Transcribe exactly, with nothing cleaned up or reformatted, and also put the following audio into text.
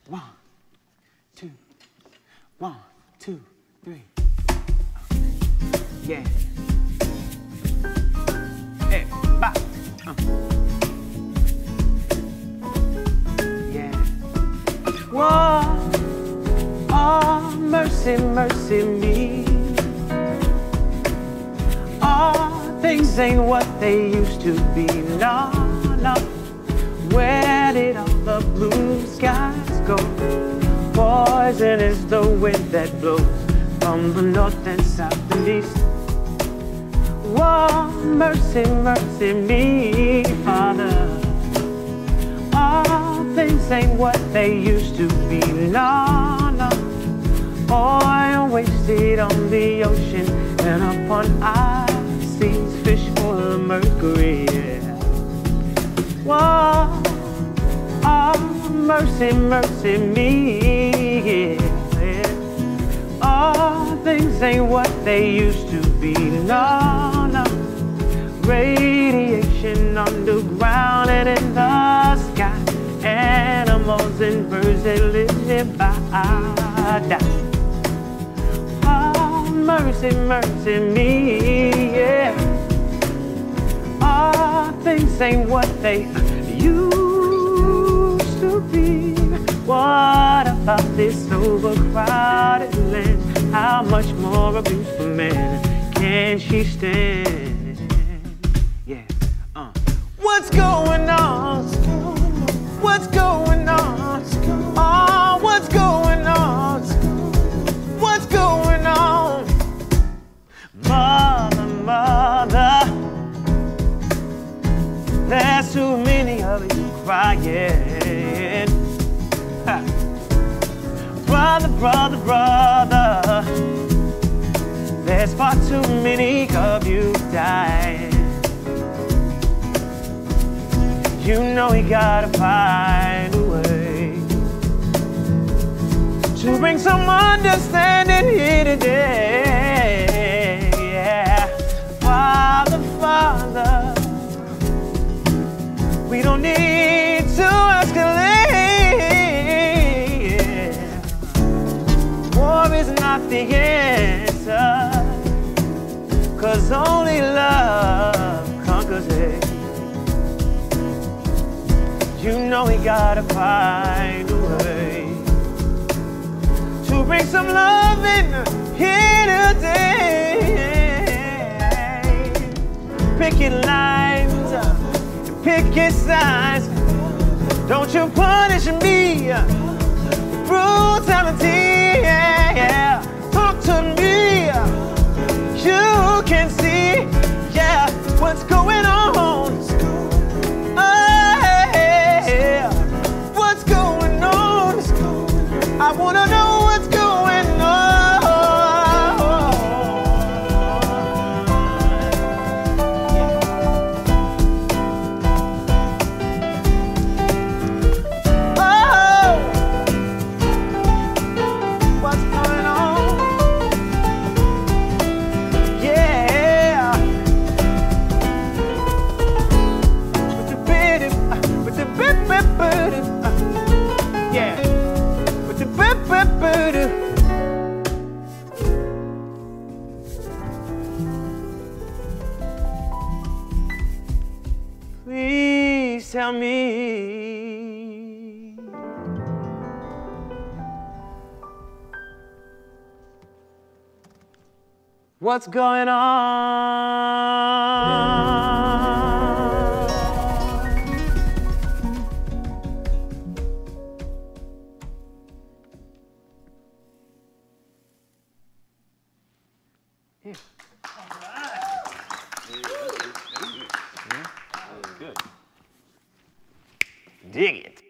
One, two, one, two, three. Yeah. Hey, bop. Uh. Yeah. Whoa. Oh, mercy, mercy me. Oh, things ain't what they used to be. No, no. Where did all the blue skies go? Poison is the wind that blows from the north and south and east. Whoa, mercy, mercy me, Father. All things ain't what they used to be. No, no. Oil wasted on the ocean and upon our seas, fish full of mercury. Yeah. Whoa, oh, mercy, mercy me. Yeah. All things ain't what they used to be. No, no. Radiation underground and in the sky. Animals and birds that live nearby die. Oh, mercy, mercy me, yeah. All things ain't what they used to be. What about this overcrowded land? How much more abuse for man can she stand? Yeah, uh. What's going on? What's going on? Oh, what's going on? What's going on? Mother, mother, there's too many of you crying. Ha. Brother, brother, brother, there's far too many of you dying. You know we gotta find a way to bring some understanding here today. Yeah, Father, Father, we don't need to escalate. Yeah. War is not the answer, 'cause only love conquers it. You know we gotta find a way to bring some love in here today. Picket lines, picket signs. Don't you punish me with brutality, yeah, yeah. Talk to me, you can see, yeah, what's going on. I wanna know what's going on. Oh, what's going on? Yeah. With the bit, with the bit, bit, bit, yeah. Please tell me what's going on. Yeah. All right. That was good. Dig it.